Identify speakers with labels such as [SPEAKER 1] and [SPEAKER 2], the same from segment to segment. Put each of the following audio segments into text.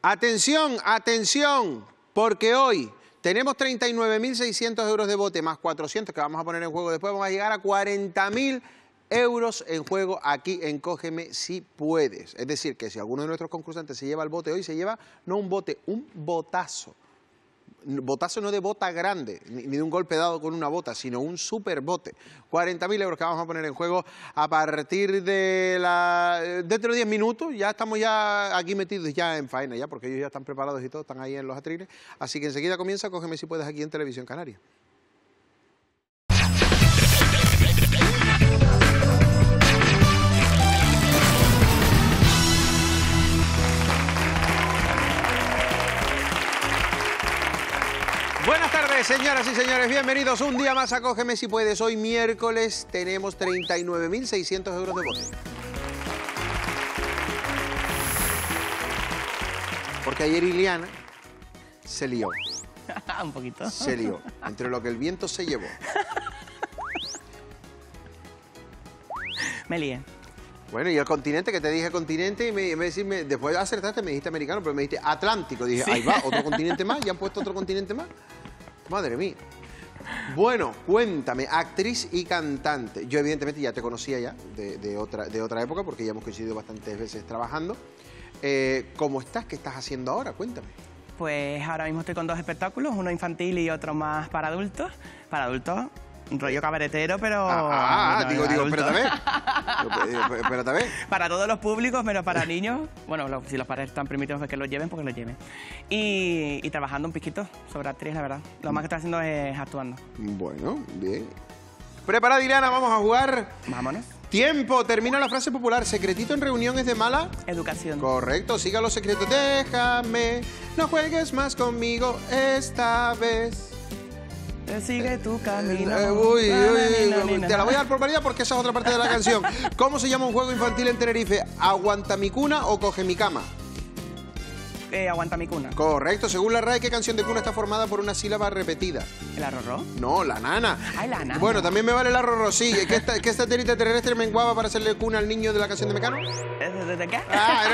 [SPEAKER 1] Atención, atención, porque hoy tenemos 39.600 euros de bote más 400 que vamos a poner en juego. Después vamos a llegar a 40.000 euros en juego aquí en Cógeme Si Puedes. Es decir, que si alguno de nuestros concursantes se lleva el bote hoy, se lleva no un bote, un botazo. Botazo no de bota grande, ni de un golpe dado con una bota, sino un super bote. 40.000 euros que vamos a poner en juego a partir de dentro de 10 minutos. Ya estamos ya aquí metidos ya en faena, ya, porque ellos ya están preparados y todo, están ahí en los atriles. Así que enseguida comienza Cógeme Si Puedes aquí en Televisión Canaria. Buenas tardes, señoras y señores, bienvenidos un día más a Cógeme Si Puedes. Hoy miércoles tenemos 39.600 euros de bote. Porque ayer Iliana se lió.
[SPEAKER 2] Un poquito.
[SPEAKER 1] Se lió, entre lo que el viento se llevó.
[SPEAKER 2] Me lié.
[SPEAKER 1] Bueno, y el continente, que te dije continente, y después de acertaste me dijiste americano, pero me dijiste Atlántico. Dije, sí. Ahí va, otro continente más, ya han puesto otro continente más. Madre mía. Bueno, cuéntame, actriz y cantante. Yo evidentemente ya te conocía ya de otra época, porque ya hemos coincidido bastantes veces trabajando. ¿Cómo estás? ¿Qué estás haciendo ahora? Cuéntame.
[SPEAKER 2] Pues ahora mismo estoy con dos espectáculos, uno infantil y otro más para adultos. Para adultos, un rollo cabaretero, pero...
[SPEAKER 1] digo, espérate a ver.
[SPEAKER 2] Para todos los públicos, pero para niños, bueno, si los padres están permitidos que los lleven, porque los lleven. Y trabajando un piquito sobre actriz, la verdad. Lo más que estoy haciendo es actuando.
[SPEAKER 1] Bueno, bien. Preparada, Iliana, vamos a jugar.
[SPEAKER 2] Vámonos.
[SPEAKER 1] Tiempo, termina la frase popular. Secretito en reuniones de mala
[SPEAKER 2] educación.
[SPEAKER 1] Correcto, siga los secretos. Déjame, no juegues más conmigo esta vez.
[SPEAKER 2] Sigue tu camino.
[SPEAKER 1] Te la voy a dar por válida porque esa es otra parte de la canción. ¿Cómo se llama un juego infantil en Tenerife? ¿Aguanta mi cuna o coge mi cama?
[SPEAKER 2] Aguanta mi cuna.
[SPEAKER 1] Correcto. Según la RAE, ¿qué canción de cuna está formada por una sílaba repetida?
[SPEAKER 2] ¿El arrorró?
[SPEAKER 1] No, la nana.
[SPEAKER 2] Ay, la nana.
[SPEAKER 1] Bueno, también me vale el arrorró, sí. ¿Qué satélite terrestre menguaba para hacerle cuna al niño de la canción de Mecano?
[SPEAKER 2] ¿De qué?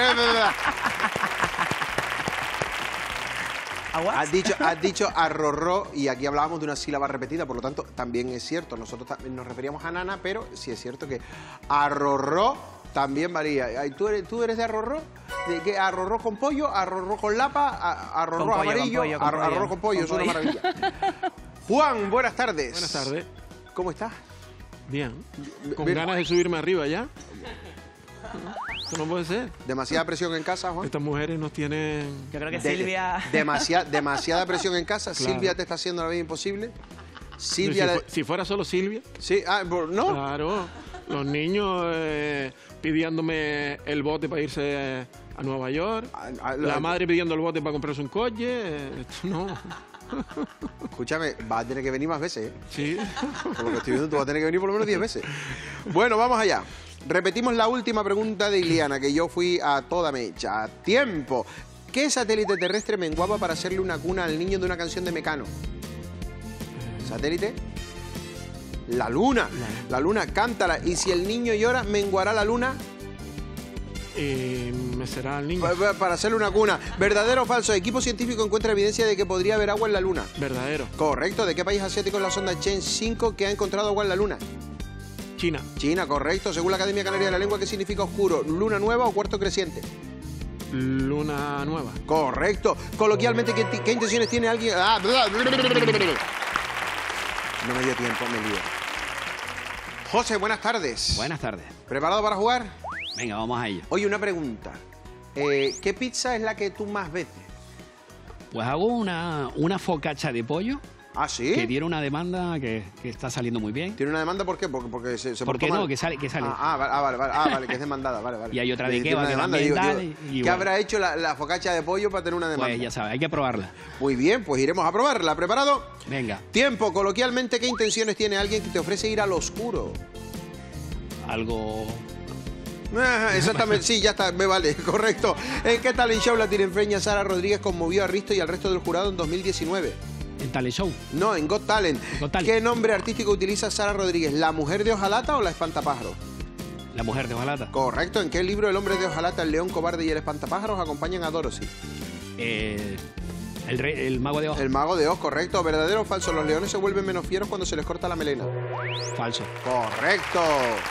[SPEAKER 1] Has dicho arrorró y aquí hablábamos de una sílaba repetida, por lo tanto también es cierto. Nosotros también nos referíamos a nana, pero sí es cierto que arrorró también varía. ¿Tú eres de arrorró? ¿De qué? ¿Arrorró con pollo? ¿Arrorró con lapa? ¿Arrorró amarillo? Arrorró con pollo, es una maravilla. Juan, buenas tardes.
[SPEAKER 3] Buenas tardes.
[SPEAKER 1] ¿Cómo estás?
[SPEAKER 3] Bien. ¿Con ganas de subirme arriba ya? Esto no puede ser.
[SPEAKER 1] ¿Demasiada presión en casa, Juan?
[SPEAKER 3] Estas mujeres nos tienen...
[SPEAKER 2] Yo creo que Silvia...
[SPEAKER 1] Demasiada presión en casa.
[SPEAKER 3] Claro.
[SPEAKER 1] Silvia te está haciendo la vida imposible. Silvia...
[SPEAKER 3] Si fuera solo Silvia...
[SPEAKER 1] Sí, ¿no?
[SPEAKER 3] Claro. Los niños pidiéndome el bote para irse a Nueva York. La madre pidiendo el bote para comprarse un coche. Esto no...
[SPEAKER 1] Escúchame, vas a tener que venir más veces, ¿eh?
[SPEAKER 3] Sí.
[SPEAKER 1] Por lo que estoy viendo, tú vas a tener que venir por lo menos 10 veces. Bueno, vamos allá. Repetimos la última pregunta de Iliana, que yo fui a toda mecha. Tiempo. ¿Qué satélite terrestre menguaba para hacerle una cuna al niño de una canción de Mecano? ¿Satélite? La luna. La luna, cántala. Y si el niño llora, menguará la luna.
[SPEAKER 3] Me será el niño.
[SPEAKER 1] Para hacerle una cuna. ¿Verdadero o falso? Equipo científico encuentra evidencia de que podría haber agua en la luna.
[SPEAKER 3] Verdadero.
[SPEAKER 1] Correcto. ¿De qué país asiático es la sonda Chen 5 que ha encontrado agua en la luna?
[SPEAKER 3] China.
[SPEAKER 1] China, correcto. Según la Academia Canaria de la Lengua, ¿qué significa oscuro? ¿Luna nueva o cuarto creciente?
[SPEAKER 3] Luna nueva.
[SPEAKER 1] Correcto. Coloquialmente, ¿qué intenciones tiene alguien? No me dio tiempo, me lío. José, buenas tardes.
[SPEAKER 4] Buenas tardes.
[SPEAKER 1] ¿Preparado para jugar?
[SPEAKER 4] Venga, vamos a ello.
[SPEAKER 1] Oye, una pregunta. ¿Qué pizza es la que tú más veces?
[SPEAKER 4] Pues hago una focaccia de pollo.
[SPEAKER 1] ¿Ah, sí?
[SPEAKER 4] Que tiene una demanda que está saliendo muy bien.
[SPEAKER 1] ¿Tiene una demanda por qué? Porque se
[SPEAKER 4] ¿Por qué no? Que sale.
[SPEAKER 1] vale, que es demandada, vale.
[SPEAKER 4] Y hay otra de kebab que
[SPEAKER 1] demanda,
[SPEAKER 4] también
[SPEAKER 1] ¿Qué
[SPEAKER 4] bueno.
[SPEAKER 1] habrá hecho la focaccia de pollo para tener una demanda?
[SPEAKER 4] Pues ya sabes, hay que probarla.
[SPEAKER 1] Muy bien, pues iremos a probarla. ¿Preparado?
[SPEAKER 4] Venga.
[SPEAKER 1] Tiempo. Coloquialmente, ¿qué intenciones tiene alguien que te ofrece ir al oscuro?
[SPEAKER 4] Algo...
[SPEAKER 1] Exactamente, sí, ya está, me vale, correcto. ¿En qué talent show la tirinfeña Sara Rodríguez conmovió a Risto y al resto del jurado en 2019?
[SPEAKER 4] ¿En Talent Show?
[SPEAKER 1] No, en Got Talent.
[SPEAKER 4] Got Talent.
[SPEAKER 1] ¿Qué nombre artístico utiliza Sara Rodríguez? ¿La mujer de hojalata o la espantapájaros?
[SPEAKER 4] La mujer de hojalata.
[SPEAKER 1] Correcto. ¿En qué libro el hombre de hojalata, el león cobarde y el espantapájaros acompañan a Dorothy?
[SPEAKER 4] El mago de Oz.
[SPEAKER 1] El mago de Oz, correcto. ¿Verdadero o falso? Los leones se vuelven menos fieros cuando se les corta la melena.
[SPEAKER 4] Falso.
[SPEAKER 1] Correcto.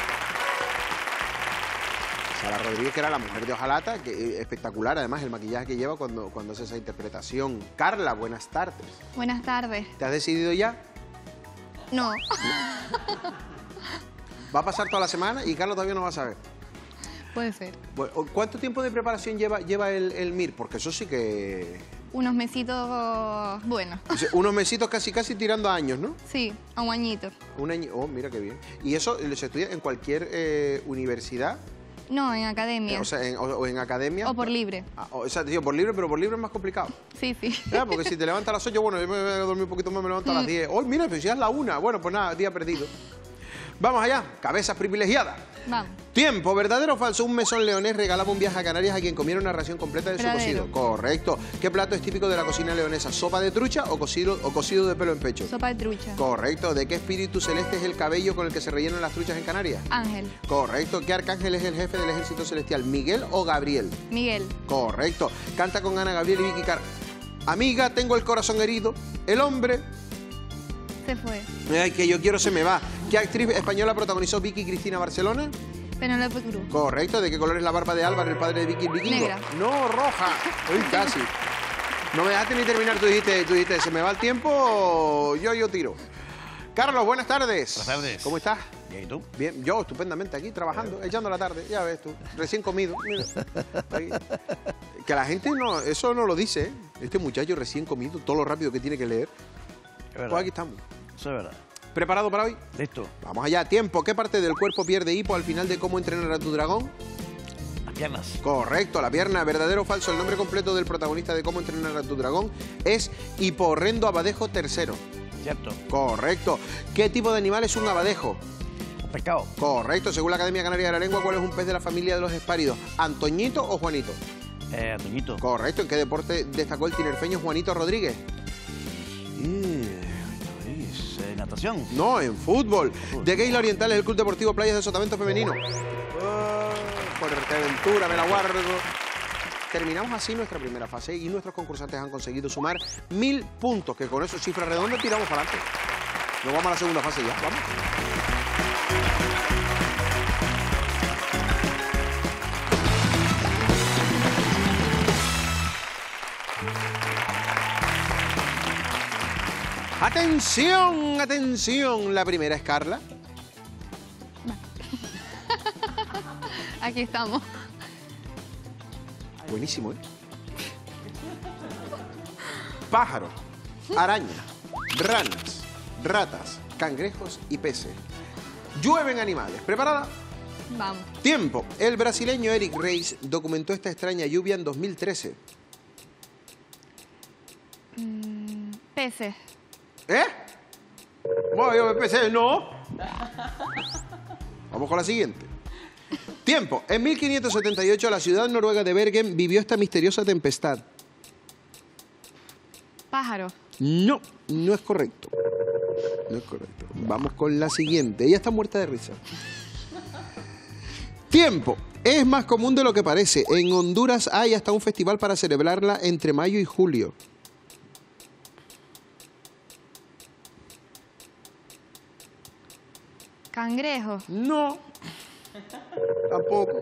[SPEAKER 1] Sara Rodríguez, que era la mujer de Ojalata, que espectacular además el maquillaje que lleva cuando hace esa interpretación. Carla, buenas tardes.
[SPEAKER 5] Buenas tardes.
[SPEAKER 1] ¿Te has decidido ya?
[SPEAKER 5] No.
[SPEAKER 1] Va a pasar toda la semana y Carla todavía no va a saber.
[SPEAKER 5] Puede ser.
[SPEAKER 1] Bueno, ¿cuánto tiempo de preparación lleva el MIR? Porque eso sí que...
[SPEAKER 5] Unos mesitos buenos.
[SPEAKER 1] Unos mesitos casi tirando a años, ¿no?
[SPEAKER 5] Sí, a un añito.
[SPEAKER 1] Un año. Oh, mira qué bien. ¿Y eso se estudia en cualquier universidad?
[SPEAKER 5] No, en academia.
[SPEAKER 1] O sea, o en academia.
[SPEAKER 5] O por libre.
[SPEAKER 1] O sea, tío, por libre, pero por libre es más complicado.
[SPEAKER 5] Sí, sí.
[SPEAKER 1] Ya, porque si te levantas a las 8, bueno, yo me voy a dormir un poquito más, me levanto a las 10. Oh, mira, pues ya es la 1. Bueno, pues nada, día perdido. Vamos allá, cabezas privilegiadas.
[SPEAKER 5] Vamos.
[SPEAKER 1] Tiempo, ¿verdadero o falso? Un mesón leonés regalaba un viaje a Canarias a quien comiera una ración completa de su
[SPEAKER 5] Verdadero.
[SPEAKER 1] cocido. Correcto. ¿Qué plato es típico de la cocina leonesa? ¿Sopa de trucha o cocido de pelo en pecho?
[SPEAKER 5] Sopa de trucha.
[SPEAKER 1] Correcto. ¿De qué espíritu celeste es el cabello con el que se rellenan las truchas en Canarias?
[SPEAKER 5] Ángel.
[SPEAKER 1] Correcto. ¿Qué arcángel es el jefe del ejército celestial? ¿Miguel o Gabriel?
[SPEAKER 5] Miguel.
[SPEAKER 1] Correcto. Canta con Ana Gabriel y Vicky Carr. Amiga, tengo el corazón herido. El hombre...
[SPEAKER 5] Se fue.
[SPEAKER 1] Ay, que yo quiero se me va. ¿Qué actriz española protagonizó Vicky Cristina Barcelona?
[SPEAKER 5] Penélope Cruz.
[SPEAKER 1] Correcto. ¿De qué color es la barba de Álvaro, el padre de Vicky el Vikingo?
[SPEAKER 5] Negra.
[SPEAKER 1] No, roja. Uy, casi. No me dejaste ni terminar. Tú dijiste, ¿se me va el tiempo? Yo tiro. Carlos, buenas tardes.
[SPEAKER 6] Buenas tardes.
[SPEAKER 1] ¿Cómo estás?
[SPEAKER 6] Bien, ¿y tú?
[SPEAKER 1] Bien, yo estupendamente aquí trabajando, echando la tarde. Ya ves tú, recién comido. Mira. Ahí. Que la gente no, eso no lo dice, ¿eh? Este muchacho recién comido, todo lo rápido que tiene que leer.
[SPEAKER 6] Es verdad.
[SPEAKER 1] Pues aquí estamos.
[SPEAKER 6] Eso es verdad.
[SPEAKER 1] ¿Preparado para hoy?
[SPEAKER 6] Listo.
[SPEAKER 1] Vamos allá, tiempo. ¿Qué parte del cuerpo pierde hipo al final de Cómo entrenar a tu dragón?
[SPEAKER 6] Las piernas.
[SPEAKER 1] Correcto, la pierna. ¿Verdadero o falso? El nombre completo del protagonista de Cómo entrenar a tu dragón es Hiporrendo Abadejo III.
[SPEAKER 6] Cierto.
[SPEAKER 1] Correcto. ¿Qué tipo de animal es un abadejo?
[SPEAKER 6] Un pescado.
[SPEAKER 1] Correcto. Según la Academia Canaria de la Lengua, ¿cuál es un pez de la familia de los espáridos? ¿Antoñito o Juanito?
[SPEAKER 6] Toñito.
[SPEAKER 1] Correcto. ¿En qué deporte destacó el tinerfeño Juanito Rodríguez?
[SPEAKER 6] Natación.
[SPEAKER 1] No, en fútbol. ¿De qué isla oriental es el Club Deportivo Playas de Sotavento Femenino? Fuerteventura, me la guardo. Terminamos así nuestra primera fase y nuestros concursantes han conseguido sumar 1000 puntos, que con eso cifra redonda tiramos para adelante. Nos vamos a la segunda fase ya, vamos. ¡Atención, atención! La primera es Carla.
[SPEAKER 5] Aquí estamos.
[SPEAKER 1] Buenísimo, ¿eh? Pájaros, arañas, ranas, ratas, cangrejos y peces. Llueven animales. ¿Preparada?
[SPEAKER 5] Vamos.
[SPEAKER 1] Tiempo. El brasileño Eric Reis documentó esta extraña lluvia en 2013.
[SPEAKER 5] Peces.
[SPEAKER 1] ¿Eh? Bueno, yo empecé, no. Vamos con la siguiente. Tiempo. En 1578 la ciudad noruega de Bergen vivió esta misteriosa tempestad.
[SPEAKER 5] Pájaro.
[SPEAKER 1] No, no es correcto. No es correcto. Vamos con la siguiente. Ella está muerta de risa. Tiempo. Es más común de lo que parece. En Honduras hay hasta un festival para celebrarla entre mayo y julio.
[SPEAKER 5] Cangrejo.
[SPEAKER 1] No. Tampoco.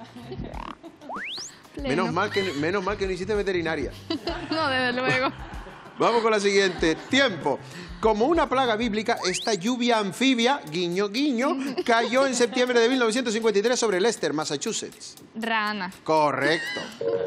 [SPEAKER 5] Pleno.
[SPEAKER 1] Menos mal que no hiciste veterinaria.
[SPEAKER 5] No, desde luego.
[SPEAKER 1] Vamos con la siguiente. Tiempo. Como una plaga bíblica, esta lluvia anfibia, guiño, guiño, cayó en septiembre de 1953 sobre Leicester, Massachusetts.
[SPEAKER 5] Rana.
[SPEAKER 1] Correcto.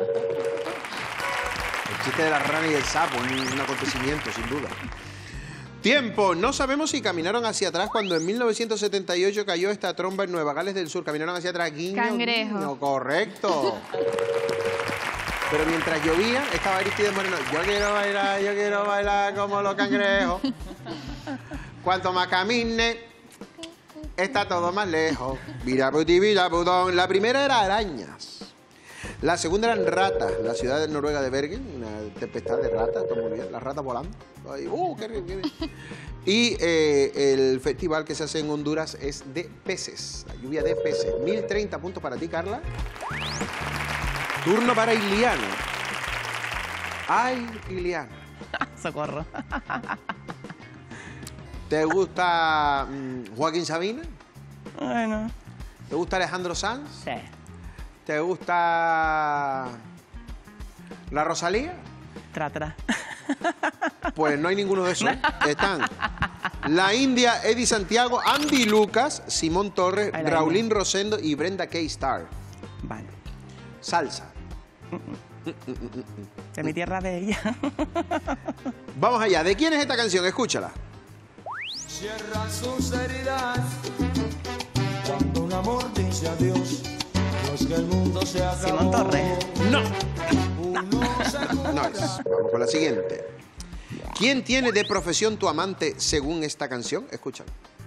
[SPEAKER 1] El chiste de la rana y el sapo, un acontecimiento, sin duda. Tiempo. No sabemos si caminaron hacia atrás cuando en 1978 cayó esta tromba en Nueva Gales del Sur. Caminaron hacia atrás. Guiño,
[SPEAKER 5] Cangrejo.
[SPEAKER 1] guiño. Correcto. Pero mientras llovía, estaba Aristides Moreno. Yo quiero bailar como los cangrejos. Cuanto más camine, está todo más lejos. Mira, puti, mira, putón. La primera era arañas. La segunda eran ratas. La ciudad de Noruega de Bergen, una tempestad de ratas, todo muy bien. Las ratas volando. Ay, qué bien, qué bien. Y el festival que se hace en Honduras es de peces. La lluvia de peces. 1030 puntos para ti, Carla. Turno para Iliana. Ay, Iliana.
[SPEAKER 2] Socorro.
[SPEAKER 1] ¿Te gusta Joaquín Sabina?
[SPEAKER 2] Bueno,
[SPEAKER 1] ¿Te gusta Alejandro Sanz?
[SPEAKER 2] sí.
[SPEAKER 1] ¿Te gusta la Rosalía?
[SPEAKER 2] Tra.
[SPEAKER 1] Pues no hay ninguno de esos. Están la India, Eddie Santiago, Andy Lucas, Simón Torres,
[SPEAKER 2] Ay, la
[SPEAKER 1] Raulín
[SPEAKER 2] India.
[SPEAKER 1] Rosendo y Brenda K. Star.
[SPEAKER 2] Vale.
[SPEAKER 1] Salsa.
[SPEAKER 2] De mi tierra bella.
[SPEAKER 1] Vamos allá. ¿De quién es esta canción? Escúchala.
[SPEAKER 7] Cierra sus heridas cuando un amor dice adiós. No es que el mundo se acabó.
[SPEAKER 2] Simón Torres.
[SPEAKER 1] No.
[SPEAKER 7] Uno se
[SPEAKER 1] No es. Vamos con la siguiente. ¿Quién tiene de profesión tu amante según esta canción? Escúchala.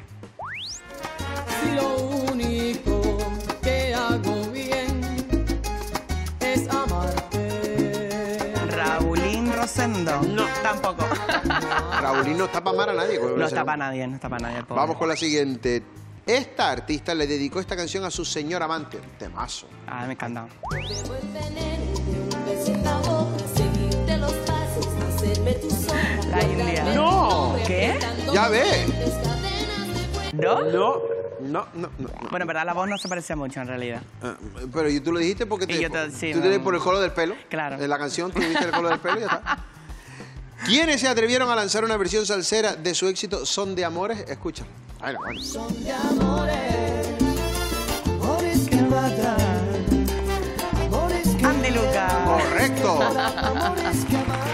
[SPEAKER 8] Si lo único que hago bien es amarte.
[SPEAKER 2] Raulín Rosendo.
[SPEAKER 1] No.
[SPEAKER 2] Tampoco.
[SPEAKER 1] Raulín no está para amar a nadie.
[SPEAKER 2] No está para nadie, no está para nadie. El pobre.
[SPEAKER 1] Vamos con la siguiente. Esta artista le dedicó esta canción a su señor amante. Temazo.
[SPEAKER 2] Ah, me encanta.
[SPEAKER 8] Bebo el veneno de un beso en la boca, seguirte los pasos, hacerme tu sombra.
[SPEAKER 2] La India.
[SPEAKER 1] ¡No!
[SPEAKER 2] ¿Qué?
[SPEAKER 1] Ya ves.
[SPEAKER 2] ¿No?
[SPEAKER 1] No.
[SPEAKER 2] Bueno, en verdad la voz no se parecía mucho en realidad.
[SPEAKER 1] Ah, pero tú lo dijiste porque
[SPEAKER 2] Y yo sí,
[SPEAKER 1] tú
[SPEAKER 2] no.
[SPEAKER 1] tienes por el color del pelo.
[SPEAKER 2] Claro.
[SPEAKER 1] En la canción tú viste el color del pelo y ya está. ¿Quiénes se atrevieron a lanzar una versión salsera de su éxito Son de Amores? Escucha. Ay, no, bueno.
[SPEAKER 8] Son de amores, amores que matan, amores que
[SPEAKER 2] Andy Lucas.
[SPEAKER 1] Correcto.
[SPEAKER 8] amores que matan.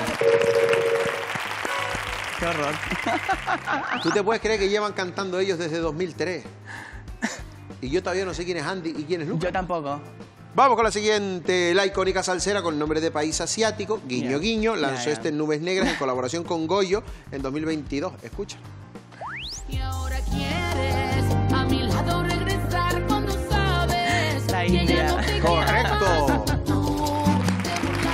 [SPEAKER 2] Qué horror.
[SPEAKER 1] ¿Tú te puedes creer que llevan cantando ellos desde 2003? Y yo todavía no sé quién es Andy y quién es Lucas.
[SPEAKER 2] Yo tampoco.
[SPEAKER 1] Vamos con la siguiente. La icónica salsera con nombre de país asiático, Guiño
[SPEAKER 2] Ya.
[SPEAKER 1] Guiño, lanzó
[SPEAKER 2] Ya.
[SPEAKER 1] este en Nubes Negras en colaboración con Goyo en 2022. Escucha.
[SPEAKER 5] Y ahora quieres a mi lado regresar cuando sabes
[SPEAKER 2] La
[SPEAKER 5] que ya
[SPEAKER 2] India.
[SPEAKER 5] no te quiero
[SPEAKER 1] Correcto.
[SPEAKER 5] más. Tú te burlaste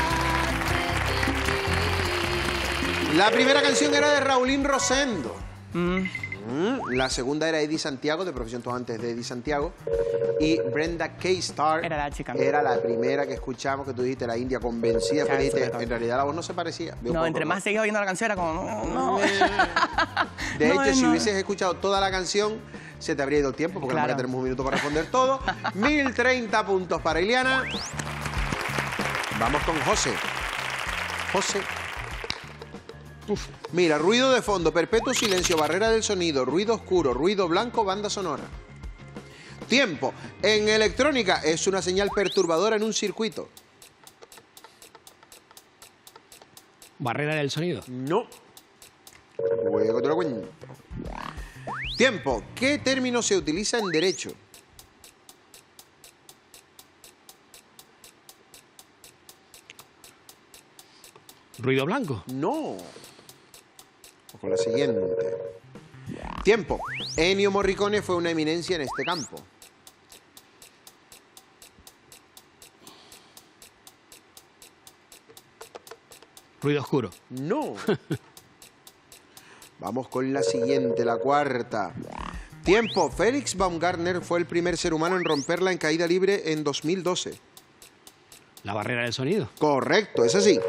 [SPEAKER 5] de mí.
[SPEAKER 1] La primera canción era de Raulín Rosendo. La segunda era Eddie Santiago, de profesión tú antes de Eddie Santiago. Y Brenda K. Star
[SPEAKER 2] Era la chica.
[SPEAKER 1] era la primera que escuchamos, que tú dijiste, la India convencida.
[SPEAKER 2] Ya,
[SPEAKER 1] Pero dijiste,
[SPEAKER 2] sobre todo.
[SPEAKER 1] en realidad la voz no se parecía. De un
[SPEAKER 2] No,
[SPEAKER 1] poco,
[SPEAKER 2] entre más seguía oyendo la canción era como... No.
[SPEAKER 1] De
[SPEAKER 2] No,
[SPEAKER 1] hecho, si
[SPEAKER 2] no.
[SPEAKER 1] hubieses escuchado toda la canción, se te habría ido el tiempo, porque
[SPEAKER 2] Claro.
[SPEAKER 1] nada más que tenemos un minuto para responder todo. 1030 puntos para Iliana. Vamos con José. José. Mira, ruido de fondo, perpetuo silencio, barrera del sonido, ruido oscuro, ruido blanco, banda sonora. Tiempo. En electrónica es una señal perturbadora en un circuito.
[SPEAKER 4] Barrera del sonido.
[SPEAKER 1] No. Luego te lo cuento. Tiempo. ¿Qué término se utiliza en derecho?
[SPEAKER 4] Ruido blanco.
[SPEAKER 1] No. Vamos con la siguiente. Tiempo. Ennio Morricone fue una eminencia en este campo.
[SPEAKER 4] Ruido oscuro.
[SPEAKER 1] No. Vamos con la siguiente, la cuarta. Tiempo. Felix Baumgartner fue el primer ser humano en romperla en caída libre en 2012.
[SPEAKER 4] La barrera del sonido.
[SPEAKER 1] Correcto, es así.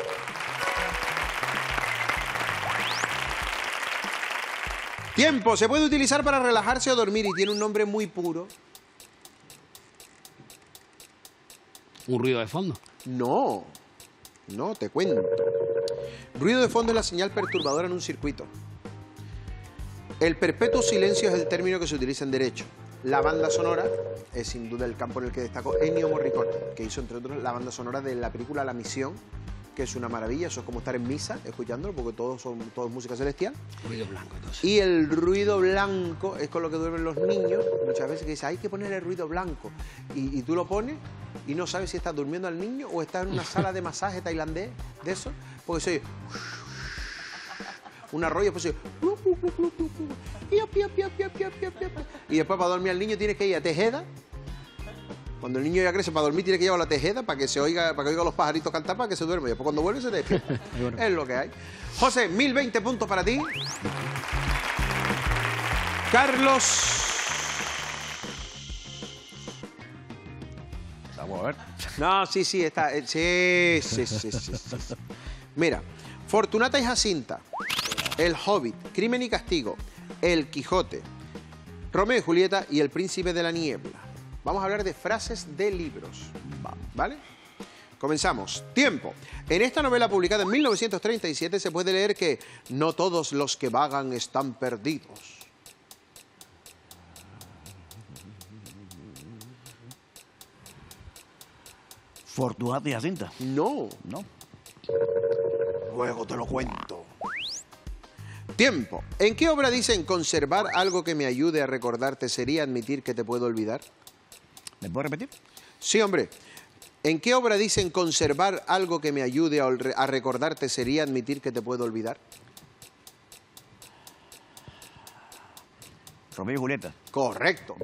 [SPEAKER 1] Tiempo. Se puede utilizar para relajarse o dormir y tiene un nombre muy puro.
[SPEAKER 4] Un ruido de fondo.
[SPEAKER 1] No. No, te cuento. Ruido de fondo es la señal perturbadora en un circuito. El perpetuo silencio es el término que se utiliza en derecho. La banda sonora es sin duda el campo en el que destacó Ennio Morricone, que hizo entre otros la banda sonora de la película La Misión, que es una maravilla. Eso es como estar en misa escuchándolo, porque todos son música celestial.
[SPEAKER 4] Ruido blanco, entonces.
[SPEAKER 1] Y el ruido blanco es con lo que duermen los niños. Muchas veces que dice, hay que poner el ruido blanco. Y tú lo pones y no sabes si estás durmiendo al niño o estás en una sala de masaje tailandés de eso. Porque se oye un arroyo, después se oye y después para dormir al niño tienes que ir a Tejeda. Cuando el niño ya crece, para dormir tiene que llevar la Tejeda para que se oiga, para que oiga los pajaritos cantar, para que se duerma. Y después cuando vuelve se despierta. Es lo que hay. José, 1020 puntos para ti. Carlos.
[SPEAKER 6] Vamos a ver.
[SPEAKER 1] No, sí, está. Sí. Mira, Fortunata y Jacinta, El Hobbit, Crimen y Castigo, El Quijote, Romeo y Julieta y El Príncipe de la Niebla. Vamos a hablar de frases de libros, ¿vale? Comenzamos. Tiempo. En esta novela publicada en 1937 se puede leer que no todos los que vagan están perdidos.
[SPEAKER 6] Fortunata y Jacinta.
[SPEAKER 1] No.
[SPEAKER 6] No.
[SPEAKER 1] Luego te lo cuento. Tiempo. ¿En qué obra dicen conservar algo que me ayude a recordarte sería admitir que te puedo olvidar?
[SPEAKER 6] ¿Me puedo repetir?
[SPEAKER 1] Sí, hombre. ¿En qué obra dicen conservar algo que me ayude a recordarte sería admitir que te puedo olvidar?
[SPEAKER 6] Romeo y Julieta.
[SPEAKER 1] Correcto.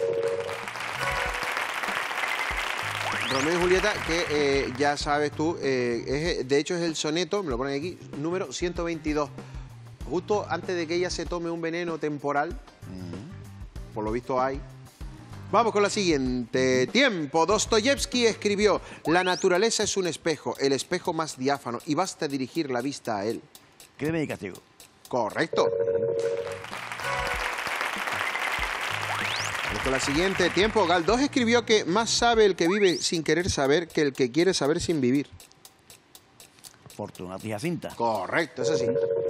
[SPEAKER 1] Romeo y Julieta, que ya sabes tú, de hecho es el soneto, me lo ponen aquí, número 122. Justo antes de que ella se tome un veneno temporal, por lo visto hay. Vamos con la siguiente. Tiempo. Dostoyevsky escribió: la naturaleza es un espejo, el espejo más diáfano, y basta dirigir la vista a él.
[SPEAKER 6] Crimen y Castigo.
[SPEAKER 1] Correcto. Vamos con la siguiente. Tiempo. Galdós escribió que más sabe el que vive sin querer saber que el que quiere saber sin vivir.
[SPEAKER 6] Fortunata y Jacinta.
[SPEAKER 1] Correcto, eso sí.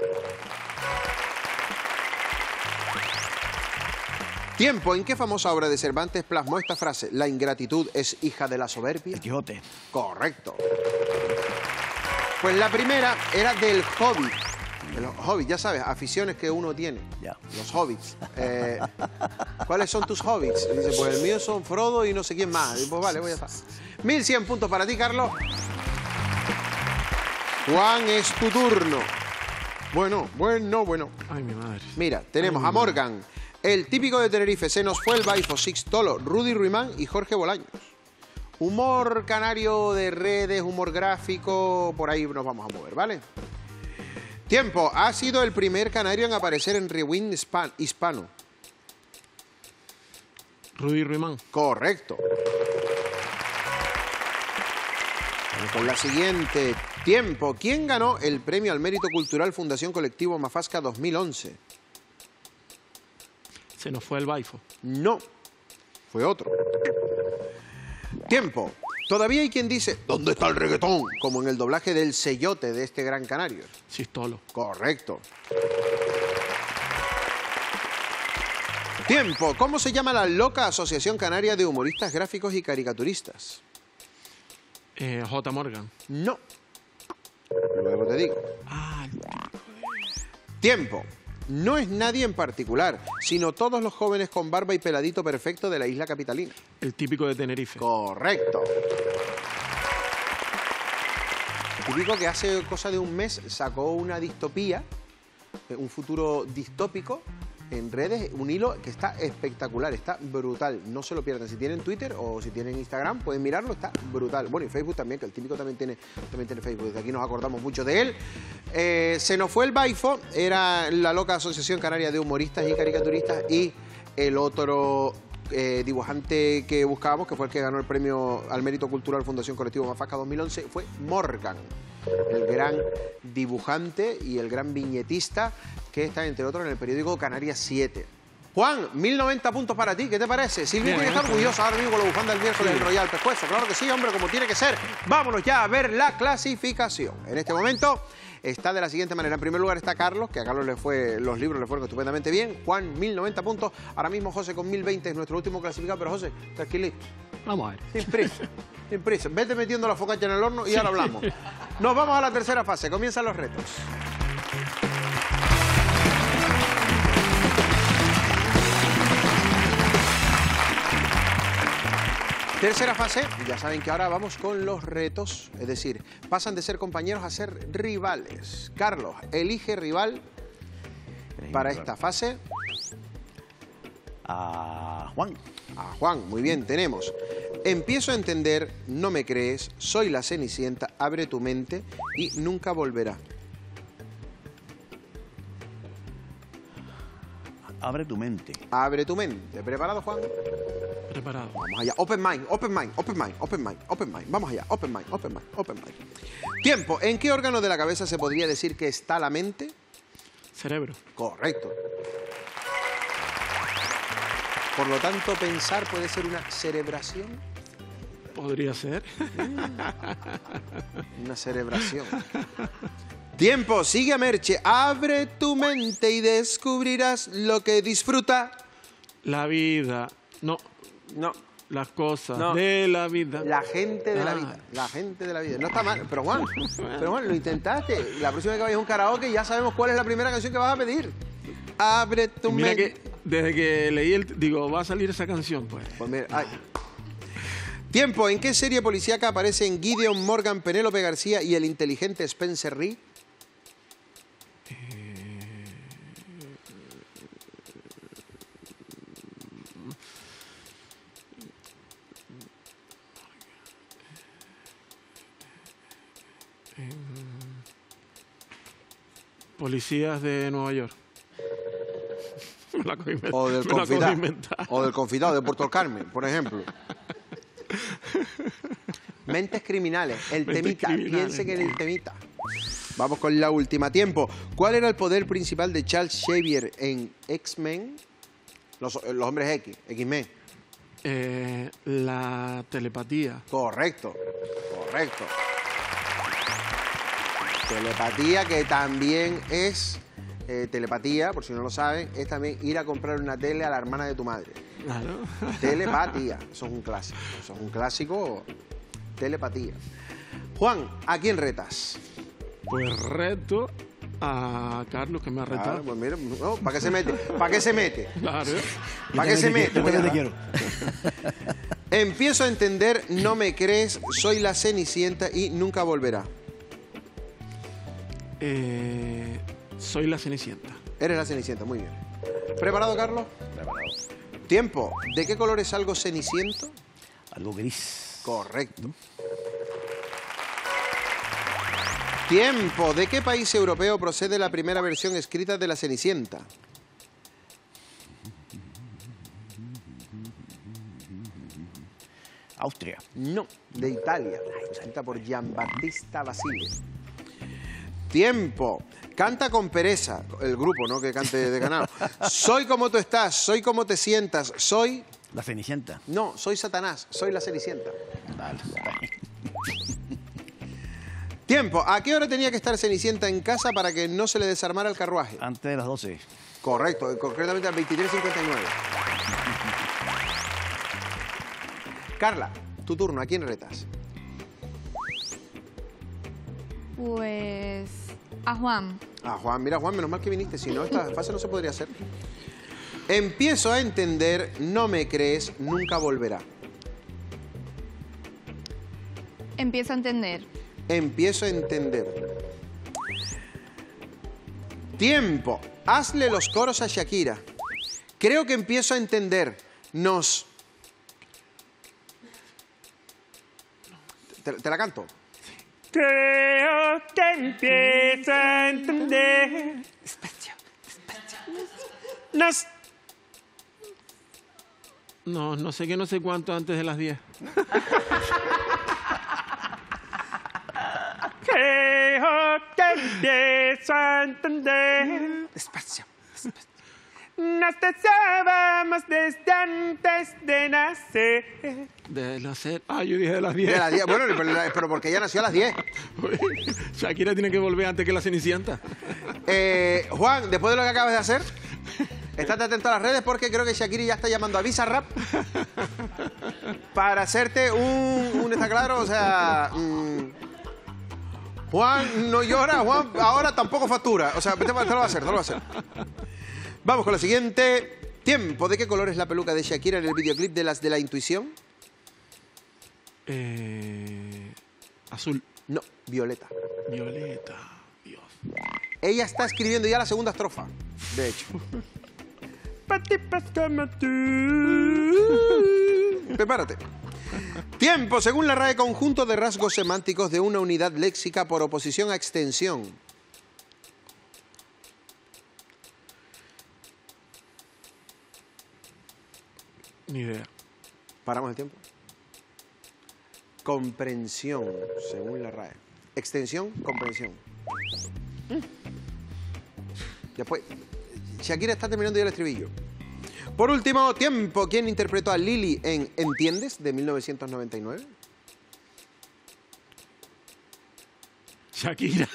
[SPEAKER 1] Tiempo. ¿En qué famosa obra de Cervantes plasmó esta frase? La ingratitud es hija de la soberbia.
[SPEAKER 6] El Quijote.
[SPEAKER 1] Correcto. Pues la primera era del Hobbit. De los hobbits, ya sabes, aficiones que uno tiene.
[SPEAKER 6] Ya.
[SPEAKER 1] Los hobbits. ¿Cuáles son tus hobbits? Y dice, pues el mío son Frodo y no sé quién más. Y pues vale, pues ya está. 1100 puntos para ti, Carlos. Juan, es tu turno. Bueno.
[SPEAKER 3] Ay, mi madre.
[SPEAKER 1] Mira, tenemos a Morgan, el típico de Tenerife, Se nos fue el Baifo, Sixtolo, Rudy Ruimán y Jorge Bolaños. Humor canario de redes, humor gráfico, por ahí nos vamos a mover, ¿vale? Tiempo. Ha sido el primer canario en aparecer en Rewind hispano.
[SPEAKER 3] Rudy Ruimán.
[SPEAKER 1] Correcto. Vamos con la siguiente. Tiempo. ¿Quién ganó el premio al mérito cultural Fundación Colectivo Mafasca 2011?
[SPEAKER 3] Se nos fue el Baifo.
[SPEAKER 1] No, fue otro. Tiempo. Todavía hay quien dice, ¿dónde está el reggaetón? Como en el doblaje del Sellote de este gran canario.
[SPEAKER 3] Chistolo.
[SPEAKER 1] Correcto. Tiempo. ¿Cómo se llama la loca Asociación Canaria de Humoristas Gráficos y Caricaturistas?
[SPEAKER 3] J. Morgan.
[SPEAKER 1] No. Luego te digo. Tiempo. No es nadie en particular, sino todos los jóvenes con barba y peladito perfecto de la isla capitalina.
[SPEAKER 3] El típico de Tenerife.
[SPEAKER 1] Correcto. El típico que hace cosa de un mes sacó una distopía, un futuro distópico en redes, un hilo que está espectacular, está brutal. No se lo pierdan. Si tienen Twitter o si tienen Instagram, pueden mirarlo, está brutal. Bueno, y Facebook también, que el típico también tiene Facebook. Desde aquí nos acordamos mucho de él. Se nos fue el Baifo, era la loca Asociación Canaria de Humoristas y Caricaturistas, y el otro dibujante que buscábamos, que fue el que ganó el premio al mérito cultural Fundación Colectivo Mafasca 2011, fue Morgan, el gran dibujante y el gran viñetista que está, entre otros, en el periódico Canarias 7. Juan, 1090 puntos para ti, ¿qué te parece? Silvia tiene que estar orgullosa ahora mismo con la bufanda del miércoles del Royal Pescuezo. Claro que sí, hombre, como tiene que ser. Vámonos ya a ver la clasificación. En este momento está de la siguiente manera. En primer lugar está Carlos, que a Carlos los libros le fueron estupendamente bien. Juan, 1090 puntos. Ahora mismo José con 1020 es nuestro último clasificado. Pero José, tranquilito.
[SPEAKER 4] Vamos a ver.
[SPEAKER 1] Sin prisa, sin prisa. Vete metiendo la focaccia en el horno y ahora hablamos. Nos vamos a la tercera fase. Comienzan los retos. Tercera fase, ya saben que ahora vamos con los retos, es decir, pasan de ser compañeros a ser rivales. Carlos, elige rival para esta fase.
[SPEAKER 6] A Juan.
[SPEAKER 1] A Juan, muy bien, tenemos. Empiezo a entender, no me crees, soy la Cenicienta, abre tu mente y nunca volverá.
[SPEAKER 6] Abre tu mente.
[SPEAKER 1] Abre tu mente. ¿Preparado, Juan?
[SPEAKER 3] Preparado.
[SPEAKER 1] Vamos allá. Open mind, open mind, open mind, open mind, open mind. Vamos allá. Open mind, open mind, open mind. Tiempo. ¿En qué órgano de la cabeza se podría decir que está la mente?
[SPEAKER 3] Cerebro.
[SPEAKER 1] Correcto. Por lo tanto, pensar puede ser una cerebración.
[SPEAKER 3] Podría ser.
[SPEAKER 1] Una cerebración. Tiempo. Sigue a Merche. Abre tu mente y descubrirás lo que disfruta.
[SPEAKER 3] La vida. No.
[SPEAKER 1] No.
[SPEAKER 3] Las cosas
[SPEAKER 1] No.
[SPEAKER 3] de la vida.
[SPEAKER 1] La gente de la
[SPEAKER 3] Ah.
[SPEAKER 1] vida. La gente de la vida. No está mal. Pero Juan, lo intentaste. La próxima vez que vayas a un karaoke ya sabemos cuál es la primera canción que vas a pedir. Abre tu
[SPEAKER 3] Mira
[SPEAKER 1] mente.
[SPEAKER 3] que desde que leí digo, va a salir esa canción, pues.
[SPEAKER 1] Pues mira, ay. Tiempo. ¿En qué serie policíaca aparecen Gideon Morgan, Penélope García y el inteligente Spencer Reed?
[SPEAKER 3] Policías de Nueva York. Me la cogí inventada.
[SPEAKER 1] O del
[SPEAKER 3] Me la cogí
[SPEAKER 1] confitado.
[SPEAKER 3] inventada.
[SPEAKER 1] O del confitado de Puerto del Carmen, por ejemplo. Mentes criminales. El
[SPEAKER 3] Mentes
[SPEAKER 1] temita.
[SPEAKER 3] criminales.
[SPEAKER 1] Piensen en el temita. Vamos con la última. Tiempo. ¿Cuál era el poder principal de Charles Xavier en X-Men? Los hombres X. X-Men.
[SPEAKER 3] La telepatía.
[SPEAKER 1] Correcto. Correcto. Telepatía, que también es... telepatía, por si no lo saben, es también ir a comprar una tele a la hermana de tu madre.
[SPEAKER 3] Claro.
[SPEAKER 1] Telepatía. Eso es un clásico. Eso es un clásico. Telepatía. Juan, ¿a quién retas?
[SPEAKER 3] Pues reto a Carlos, que me ha retado.
[SPEAKER 1] Claro, pues mira, no, ¿para qué se mete? ¿Para qué se mete?
[SPEAKER 3] Claro.
[SPEAKER 1] ¿Para qué se mete?
[SPEAKER 6] Yo también te quiero.
[SPEAKER 1] Empiezo a entender, no me crees, soy la Cenicienta y nunca volverá.
[SPEAKER 3] Soy la Cenicienta.
[SPEAKER 1] Eres la Cenicienta, muy bien. ¿Preparado, Carlos? Preparado. Tiempo. ¿De qué color es algo ceniciento?
[SPEAKER 6] Algo gris.
[SPEAKER 1] Correcto. Tiempo. ¿De qué país europeo procede la primera versión escrita de la Cenicienta?
[SPEAKER 6] Austria.
[SPEAKER 1] No, de Italia. Escrita por Giambattista Basile. Tiempo. Canta con pereza. El grupo, ¿no? Que cante de ganado. Soy como tú estás, soy como te sientas, soy...
[SPEAKER 6] La Cenicienta.
[SPEAKER 1] No, soy Satanás, soy la Cenicienta.
[SPEAKER 6] Dale.
[SPEAKER 1] Tiempo. ¿A qué hora tenía que estar Cenicienta en casa para que no se le desarmara el carruaje?
[SPEAKER 6] Antes de las 12.
[SPEAKER 1] Correcto, concretamente al 23:59. Carla, tu turno. ¿A quién retas?
[SPEAKER 9] Pues a Juan.
[SPEAKER 1] Ah, Juan. Mira, Juan, menos mal que viniste. Si no, esta fase no se podría hacer. Empiezo a entender, no me crees, nunca volverá.
[SPEAKER 9] Empiezo a entender.
[SPEAKER 1] Empiezo a entender. Tiempo. Hazle los coros a Shakira. Creo que empiezo a entender. Nos... ¿Te la canto?
[SPEAKER 2] Creo que empiezo a entender. Despacio, despacio.
[SPEAKER 3] No sé qué, no sé cuánto antes de las 10.
[SPEAKER 2] Creo que empiezo a entender. Despacio, despacio. Nos deseábamos desde antes de nacer.
[SPEAKER 3] De nacer. Ah, yo dije de las 10.
[SPEAKER 1] De las 10. Bueno, pero porque ella nació a las 10.
[SPEAKER 3] Shakira tiene que volver antes que la Cenicienta.
[SPEAKER 1] Juan, después de lo que acabas de hacer, estate atento a las redes porque creo que Shakira ya está llamando a Bizarrap para hacerte un ¿está claro? O sea, Juan no llora, Juan ahora tampoco factura. O sea, te lo va a hacer, te lo va a hacer. Vamos con la siguiente. Tiempo. ¿De qué color es la peluca de Shakira en el videoclip de las de la intuición?
[SPEAKER 3] Azul.
[SPEAKER 1] No, violeta.
[SPEAKER 3] Violeta. Dios.
[SPEAKER 1] Ella está escribiendo ya la segunda estrofa, de hecho. Prepárate. Tiempo. Según la RAE, conjunto de rasgos semánticos de una unidad léxica por oposición a extensión.
[SPEAKER 3] Ni idea.
[SPEAKER 1] Paramos el tiempo. Comprensión, según la RAE. Extensión, comprensión. Después, Shakira está terminando ya el estribillo. Por último, tiempo. ¿Quién interpretó a Lily en ¿Entiendes? De 1999?
[SPEAKER 3] Shakira.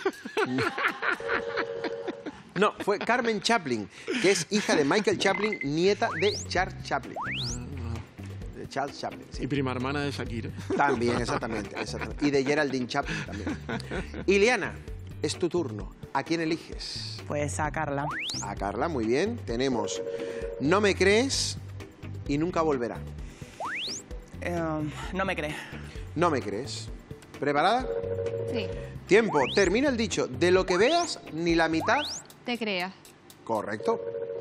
[SPEAKER 1] No, fue Carmen Chaplin, que es hija de Michael Chaplin, nieta de Charles Chaplin. De Charles Chaplin, sí.
[SPEAKER 3] Y prima hermana de Shakira.
[SPEAKER 1] También, exactamente. Y de Geraldine Chaplin también. Iliana, es tu turno. ¿A quién eliges?
[SPEAKER 2] Pues a Carla.
[SPEAKER 1] A Carla, muy bien. Tenemos No me crees y Nunca volverá.
[SPEAKER 2] No me crees.
[SPEAKER 1] No me crees. ¿Preparada?
[SPEAKER 9] Sí.
[SPEAKER 1] Tiempo. Termina el dicho. De lo que veas, ni la mitad.
[SPEAKER 9] Te creas.
[SPEAKER 1] Correcto.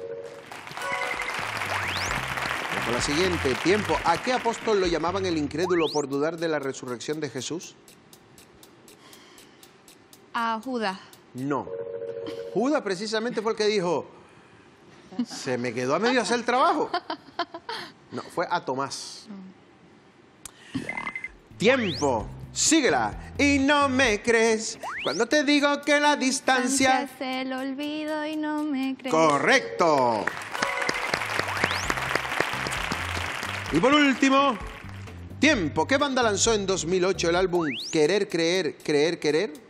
[SPEAKER 1] Con la siguiente. Tiempo. ¿A qué apóstol lo llamaban el incrédulo por dudar de la resurrección de Jesús?
[SPEAKER 9] A Judas.
[SPEAKER 1] No. Judas precisamente fue el que dijo, se me quedó a medio hacer el trabajo. No, fue a Tomás. Tiempo. Síguela. Y no me crees cuando te digo que la distancia...
[SPEAKER 9] Es el olvido y no me crees.
[SPEAKER 1] Correcto. Y por último, tiempo. ¿Qué banda lanzó en 2008 el álbum Querer, Creer, Creer, Querer?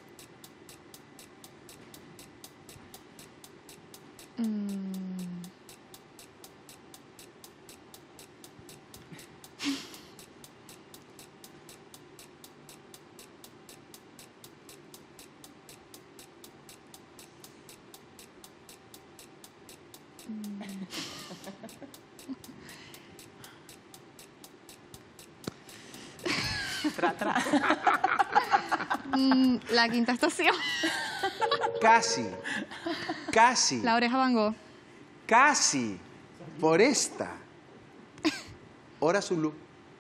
[SPEAKER 9] La Quinta Estación.
[SPEAKER 1] Casi. Casi.
[SPEAKER 9] La Oreja Van Gogh.
[SPEAKER 1] Casi. Por esta. Hora Zulu.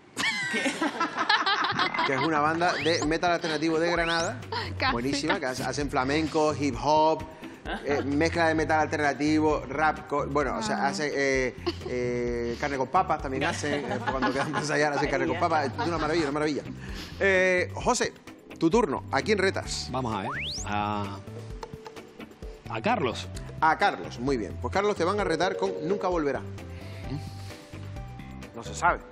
[SPEAKER 1] Que es una banda de metal alternativo de Granada.
[SPEAKER 9] Casi.
[SPEAKER 1] Buenísima, que hacen flamenco, hip hop, mezcla de metal alternativo, rap, bueno, o sea, hace carne con papas también hacen, cuando quedan de ensayar hacen carne con papas, es una maravilla, una maravilla. José, tu turno, ¿a quién retas?
[SPEAKER 4] Vamos a ver. A Carlos.
[SPEAKER 1] A Carlos, muy bien. Pues Carlos te van a retar con Nunca volverá. No se sabe.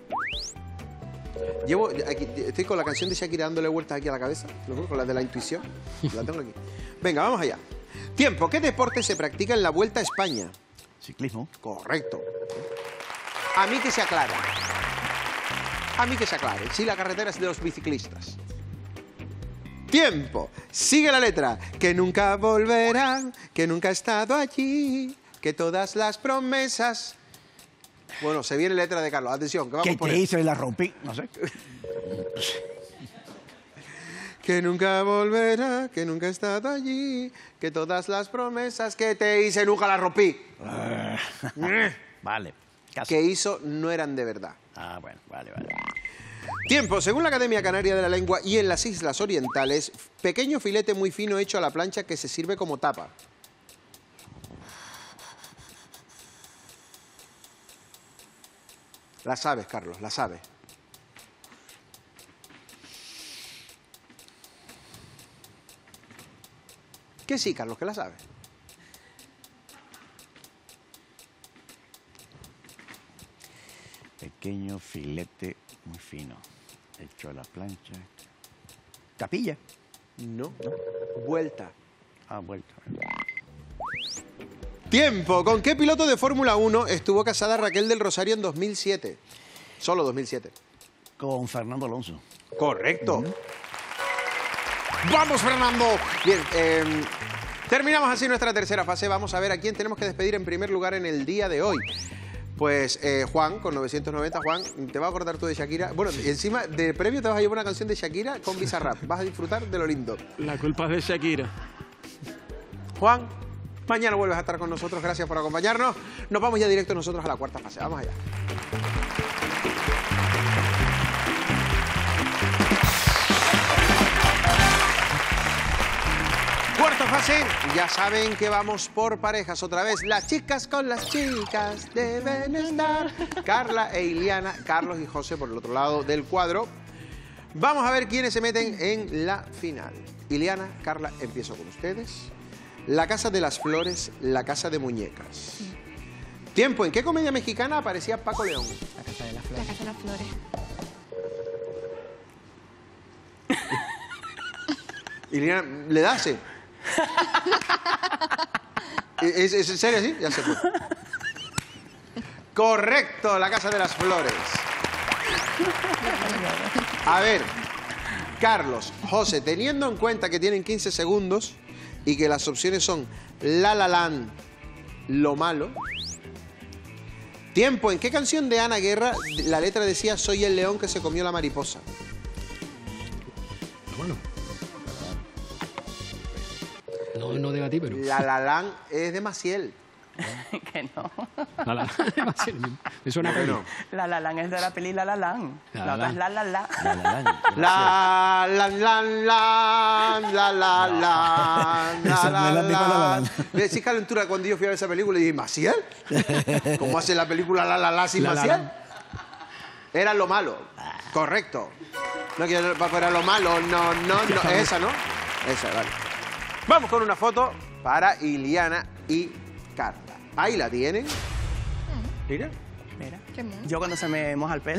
[SPEAKER 1] Estoy con la canción de Shakira dándole vueltas aquí a la cabeza, lo juro, con la de la intuición. La tengo aquí. Venga, vamos allá. Tiempo. ¿Qué deporte se practica en la Vuelta a España?
[SPEAKER 6] Ciclismo.
[SPEAKER 1] Correcto. A mí que se aclare. A mí que se aclare. Si la carretera es de los biciclistas. Tiempo. Sigue la letra. Que nunca volverá, que nunca ha estado allí, que todas las promesas... Bueno, se viene letra de Carlos. Atención, que vamos
[SPEAKER 6] ¿Qué
[SPEAKER 1] a poner?
[SPEAKER 6] te hice y la rompí? No sé.
[SPEAKER 1] Que nunca volverá, que nunca ha estado allí, que todas las promesas que te hice nunca las rompí.
[SPEAKER 6] Vale. Casi.
[SPEAKER 1] Que hizo no eran de verdad.
[SPEAKER 6] Ah, bueno, vale, vale.
[SPEAKER 1] Tiempo. Según la Academia Canaria de la Lengua y en las Islas Orientales, pequeño filete muy fino hecho a la plancha que se sirve como tapa. La sabes, Carlos, la sabes. Que sí, Carlos, que la sabes.
[SPEAKER 6] Pequeño filete muy fino. Hecho a la plancha. Capilla.
[SPEAKER 1] No. Vuelta.
[SPEAKER 6] Ah, vuelta.
[SPEAKER 1] Tiempo. ¿Con qué piloto de Fórmula 1 estuvo casada Raquel del Rosario en 2007? Solo 2007.
[SPEAKER 6] Con Fernando Alonso.
[SPEAKER 1] Correcto. ¡Vamos, Fernando! Bien, terminamos así nuestra tercera fase. Vamos a ver a quién tenemos que despedir en primer lugar en el día de hoy. Pues Juan, con 990. Juan, te vas a acordar tú de Shakira. Bueno, y encima de premio te vas a llevar una canción de Shakira con Bizarrap. Vas a disfrutar de lo lindo.
[SPEAKER 3] La culpa es de Shakira.
[SPEAKER 1] Juan, mañana vuelves a estar con nosotros. Gracias por acompañarnos. Nos vamos ya directo nosotros a la cuarta fase. Vamos allá. Cuarta fase, ya saben que vamos por parejas otra vez. Las chicas con las chicas deben estar. Carla e Iliana, Carlos y José por el otro lado del cuadro. Vamos a ver quiénes se meten en la final. Iliana, Carla, empiezo con ustedes. La Casa de las Flores, La Casa de Muñecas.
[SPEAKER 9] Sí.
[SPEAKER 1] Tiempo, ¿en qué comedia mexicana aparecía Paco León?
[SPEAKER 2] La Casa de las
[SPEAKER 9] La
[SPEAKER 2] Flores.
[SPEAKER 9] Casa de las Flores.
[SPEAKER 1] Iliana, ¿le das? ¿Es en serio así? Ya se fue. Correcto, La Casa de las Flores. A ver, Carlos, José, teniendo en cuenta que tienen 15 segundos y que las opciones son La La Land, Lo Malo. Tiempo, ¿en qué canción de Ana Guerra la letra decía soy el león que se comió la mariposa?
[SPEAKER 4] Bueno. No debatí, pero...
[SPEAKER 1] La La Land es de Maciel.
[SPEAKER 2] Que no.
[SPEAKER 4] Me suena a
[SPEAKER 1] Que
[SPEAKER 4] peli.
[SPEAKER 1] no.
[SPEAKER 2] La La Land es de la peli La La Land.
[SPEAKER 4] La
[SPEAKER 2] La
[SPEAKER 4] La
[SPEAKER 2] otra es La La La.
[SPEAKER 6] La, la, la,
[SPEAKER 1] La la la la la la la
[SPEAKER 10] Esa
[SPEAKER 1] la
[SPEAKER 10] me la picó La La Land.
[SPEAKER 1] Me decís calentura cuando yo fui a ver esa película y dije, ¿Maciel? ¿Cómo hace la película La La La sin
[SPEAKER 4] La La
[SPEAKER 1] Maciel?
[SPEAKER 4] Land.
[SPEAKER 1] Era Lo Malo. Correcto. No quiero para Lo Malo. No. Esa, ¿no? Esa, vale. Vamos con una foto para Iliana y Carla. Ahí la tienen. Mira.
[SPEAKER 2] Mira.
[SPEAKER 9] Qué mono.
[SPEAKER 2] Yo cuando se me moja el pelo.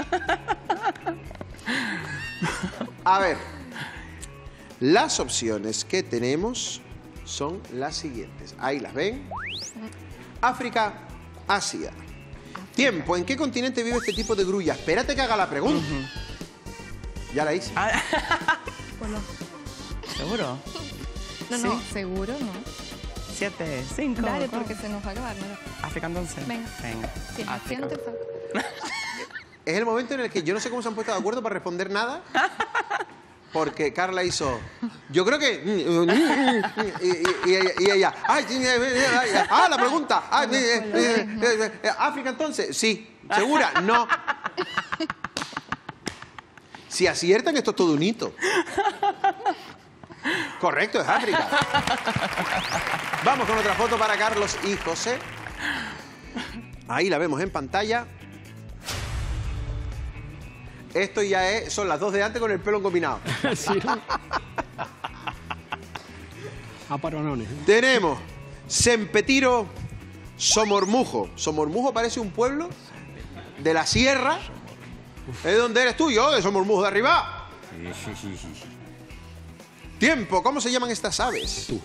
[SPEAKER 1] A ver, las opciones que tenemos son las siguientes. Ahí las ven. África, Asia. Tiempo, ¿en qué continente vive este tipo de grulla? Espérate que haga la pregunta. Ya la hice.
[SPEAKER 2] ¿Seguro?
[SPEAKER 9] No, seguro no.
[SPEAKER 2] 7, 5.
[SPEAKER 9] Dale, porque se nos va a acabar, ¿no?
[SPEAKER 2] África entonces.
[SPEAKER 9] Venga. Sí,
[SPEAKER 2] África.
[SPEAKER 9] siéntate, Fab.
[SPEAKER 1] Es el momento en el que yo no sé cómo se han puesto de acuerdo para responder nada. Porque Carla hizo... Yo creo que... Y ella... la pregunta. ¿África entonces? Sí. ¿Segura? No. Si aciertan, esto es todo un hito. Correcto, es África. Vamos con otra foto para Carlos y José. Ahí la vemos en pantalla. Esto ya es, son las 2 de antes con el pelo engominado.
[SPEAKER 4] Sí, ¿no? A paronones.
[SPEAKER 1] Tenemos Sempetiro, Somormujo. Somormujo parece un pueblo de la sierra. ¿Es donde eres tú? Yo, de Somormujo de arriba.
[SPEAKER 6] Sí.
[SPEAKER 1] Tiempo, ¿cómo se llaman estas aves?
[SPEAKER 4] Tú.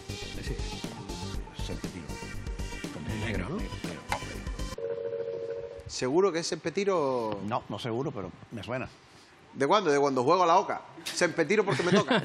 [SPEAKER 4] Negro, ¿no?
[SPEAKER 1] Seguro que es Sempetiro...
[SPEAKER 6] No seguro, pero me suena.
[SPEAKER 1] ¿De cuándo? De cuando juego a la oca. Sempetiro porque me toca.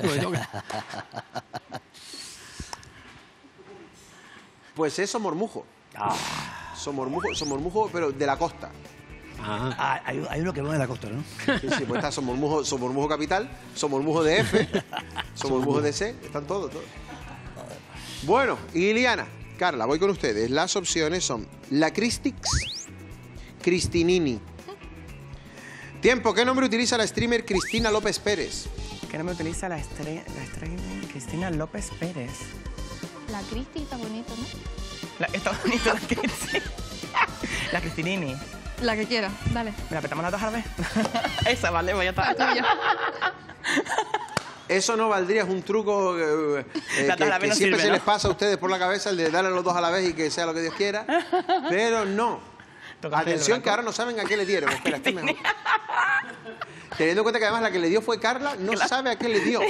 [SPEAKER 1] Pues es Somormujo. Somormujo, pero de la costa.
[SPEAKER 10] Hay uno que va de la costa, ¿no?
[SPEAKER 1] Sí, pues está Somormujo capital, Somormujo de F, Somormujo de C, están todos. Bueno, Iliana, Carla, voy con ustedes. Las opciones son la Cristix, Cristinini. Tiempo, ¿qué nombre utiliza la streamer Cristina López Pérez?
[SPEAKER 2] ¿Qué nombre utiliza la estrella Cristina López Pérez?
[SPEAKER 9] La Cristi está bonito, ¿no?
[SPEAKER 2] Está bonita la Cristi. La Cristinini.
[SPEAKER 9] La que quiera, dale.
[SPEAKER 2] ¿Me la apretamos las dos a la vez? Esa, vale, voy a estar.
[SPEAKER 1] Eso no valdría, es un truco
[SPEAKER 2] Las dos a la vez
[SPEAKER 1] que
[SPEAKER 2] no
[SPEAKER 1] siempre
[SPEAKER 2] sirve,
[SPEAKER 1] se
[SPEAKER 2] ¿no?
[SPEAKER 1] les pasa a ustedes por la cabeza, el de darle a los dos a la vez y que sea lo que Dios quiera. Pero no.
[SPEAKER 2] Toca hacer el
[SPEAKER 1] Atención,
[SPEAKER 2] blanco.
[SPEAKER 1] que ahora no saben a qué le dieron. Espera, esto es mejor. Teniendo en cuenta que además la que le dio fue Carla, no sabe a qué le dio.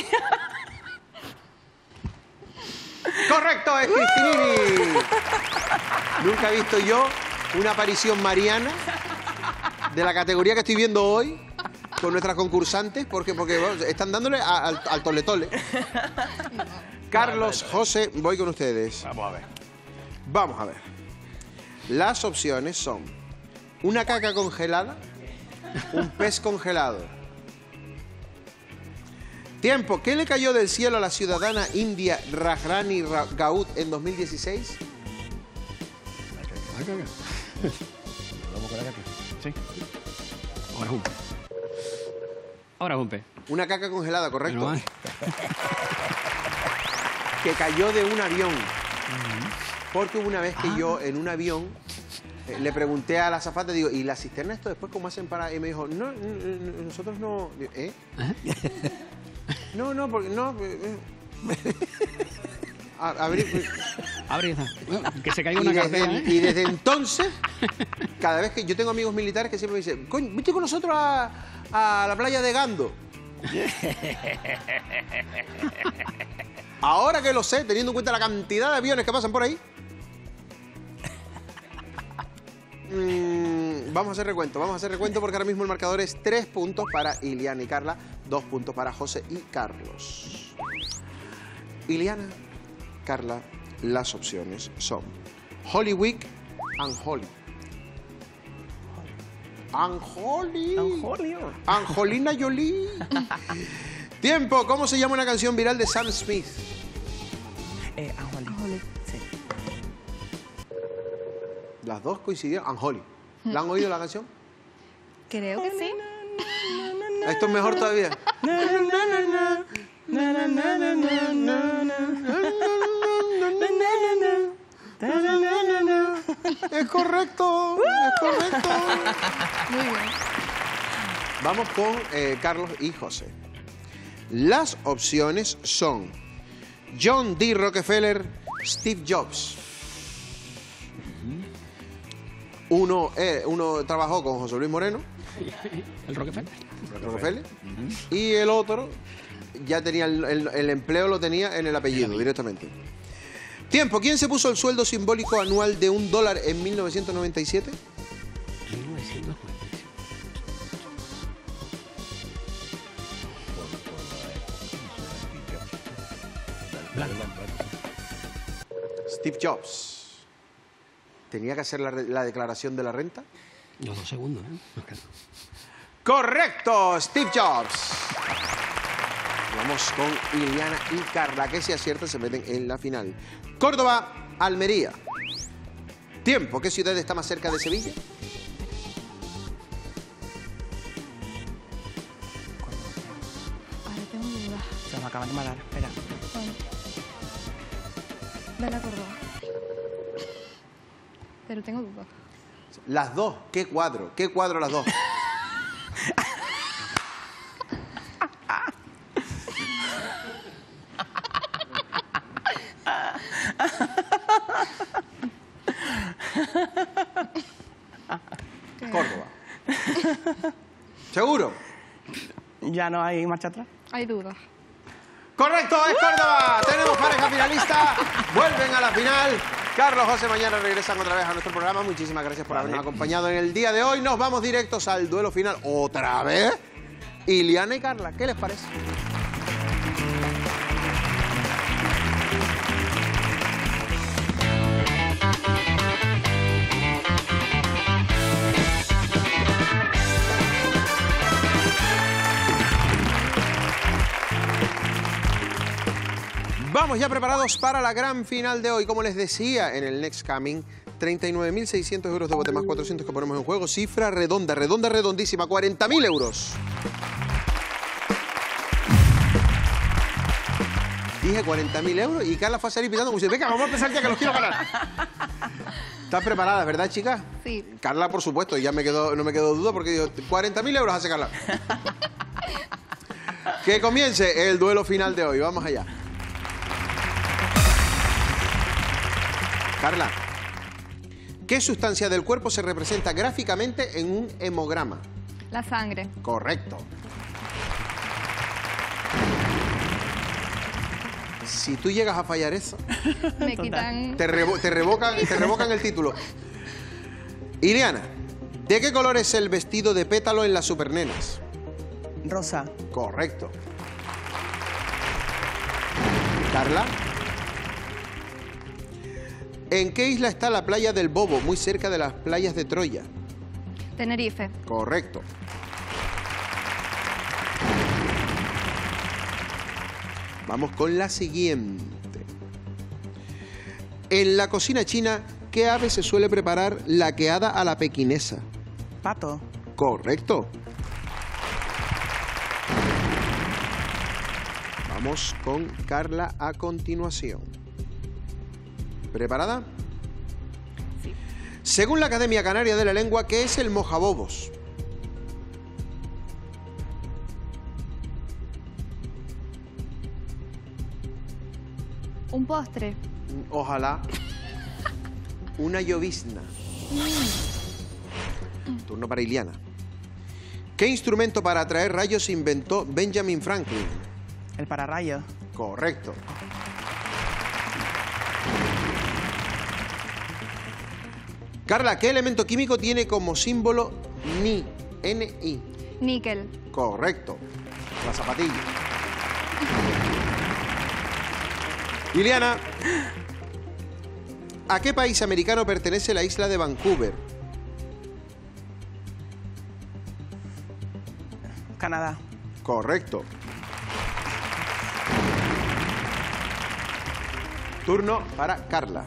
[SPEAKER 1] ¡Correcto! ¡Es Cristinini! Nunca he visto yo una aparición mariana de la categoría que estoy viendo hoy con nuestras concursantes, porque bueno, están dándole al tole-tole. Carlos, José, voy con ustedes. Vamos a ver. Las opciones son una caca congelada, un pez congelado. Tiempo, ¿qué le cayó del cielo a la ciudadana india Rajrani Gaud en 2016?
[SPEAKER 6] Sí.
[SPEAKER 4] Ahora es un pez.
[SPEAKER 1] Una caca congelada, correcto.
[SPEAKER 4] Bueno, vale.
[SPEAKER 1] que cayó de un avión. Porque hubo una vez que yo en un avión le pregunté a la azafata, digo, ¿y la cisterna esto después cómo hacen para...? Y me dijo, no, nosotros no... ¿Eh? No, porque no... Abrir...
[SPEAKER 4] Que se caiga una cartera, ¿eh?
[SPEAKER 1] Y desde entonces, cada vez que yo tengo amigos militares que siempre me dicen, coño, vete con nosotros a la playa de Gando. Ahora que lo sé, teniendo en cuenta la cantidad de aviones que pasan por ahí, vamos a hacer recuento porque ahora mismo el marcador es 3 puntos para Iliana y Carla, 2 puntos para José y Carlos. Iliana, Carla, las opciones son Holy Week and Holly. Angelina Jolie. Tiempo, ¿cómo se llama una canción viral de Sam Smith?
[SPEAKER 2] Anjoli. Sí.
[SPEAKER 1] Las dos coincidieron. Anjoli. ¿La han oído la canción?
[SPEAKER 9] Creo que sí.
[SPEAKER 1] Esto es mejor todavía. Es correcto, es correcto.
[SPEAKER 9] Muy bien.
[SPEAKER 1] Vamos con Carlos y José. Las opciones son John D. Rockefeller, Steve Jobs. Uno trabajó con José Luis Moreno.
[SPEAKER 4] ¿El Rockefeller?
[SPEAKER 1] Y el otro ya tenía el empleo, lo tenía en el apellido directamente. Tiempo, ¿quién se puso el sueldo simbólico anual de $1 en 1997?
[SPEAKER 4] 1997.
[SPEAKER 1] Steve Jobs. ¿Tenía que hacer la declaración de la renta?
[SPEAKER 4] Los 2 segundos, ¿eh?
[SPEAKER 1] ¡Correcto! Steve Jobs. Vamos con Iliana y Carla, que si aciertan se meten en la final. Córdoba, Almería. Tiempo, ¿qué ciudad está más cerca de Sevilla?
[SPEAKER 9] Ahora tengo dudas.
[SPEAKER 2] Se me acaban de matar. Espera.
[SPEAKER 9] Bueno. Ven a Córdoba. Pero tengo dudas.
[SPEAKER 1] Las dos. ¿Qué cuadro? ¿Qué cuadro las dos? Córdoba. ¿Seguro?
[SPEAKER 2] Ya no hay marcha atrás.
[SPEAKER 9] Hay dudas.
[SPEAKER 1] ¡Correcto! ¡Es Córdoba! Tenemos pareja finalista. Vuelven a la final. Carlos, José, mañana regresan otra vez a nuestro programa. Muchísimas gracias por habernos acompañado en el día de hoy. Nos vamos directos al duelo final. ¿Otra vez? Iliana y Carla, ¿qué les parece? Vamos ya preparados para la gran final de hoy. Como les decía en el Next Coming, 39.600 euros de bote más 400 que ponemos en juego. Cifra redonda, redondísima, 40.000 euros. Dije 40.000 euros y Carla fue a salir pitando como diciendo, venga, vamos a empezar ya que los quiero ganar. ¿Estás preparada, verdad, chicas?
[SPEAKER 9] Sí.
[SPEAKER 1] Carla, por supuesto, ya no me quedó duda porque digo, 40.000 euros hace Carla. Que comience el duelo final de hoy. Vamos allá. Carla, ¿qué sustancia del cuerpo se representa gráficamente en un hemograma?
[SPEAKER 9] La sangre.
[SPEAKER 1] Correcto. Si tú llegas a fallar eso,
[SPEAKER 9] Me quitan...
[SPEAKER 1] te revocan el título. Iliana, ¿de qué color es el vestido de pétalo en las supernenas?
[SPEAKER 2] Rosa.
[SPEAKER 1] Correcto. Carla, ¿en qué isla está la playa del Bobo, muy cerca de las playas de Troya?
[SPEAKER 9] Tenerife.
[SPEAKER 1] Correcto. Vamos con la siguiente. En la cocina china, ¿qué ave se suele preparar laqueada a la pequinesa?
[SPEAKER 2] Pato.
[SPEAKER 1] Correcto. Vamos con Carla a continuación. ¿Preparada?
[SPEAKER 2] Sí.
[SPEAKER 1] Según la Academia Canaria de la Lengua, ¿qué es el mojabobos?
[SPEAKER 9] Un postre.
[SPEAKER 1] Ojalá. Una llovizna. Turno para Iliana. ¿Qué instrumento para atraer rayos inventó Benjamin Franklin?
[SPEAKER 2] El pararrayos.
[SPEAKER 1] Correcto. Carla, ¿qué elemento químico tiene como símbolo Ni? Ni.
[SPEAKER 9] Níquel.
[SPEAKER 1] Correcto. La zapatilla. Iliana, ¿a qué país americano pertenece la isla de Vancouver?
[SPEAKER 2] Canadá.
[SPEAKER 1] Correcto. Turno para Carla.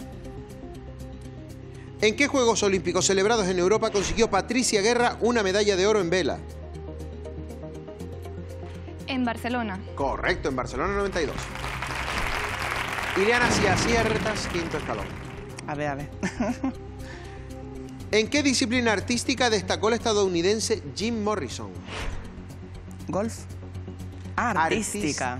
[SPEAKER 1] ¿En qué Juegos Olímpicos celebrados en Europa consiguió Patricia Guerra una medalla de oro en vela?
[SPEAKER 9] En Barcelona.
[SPEAKER 1] Correcto, en Barcelona 92. Iliana, si aciertas, quinto escalón.
[SPEAKER 2] A ver.
[SPEAKER 1] ¿En qué disciplina artística destacó el estadounidense Jim Morrison?
[SPEAKER 2] Golf. Artística.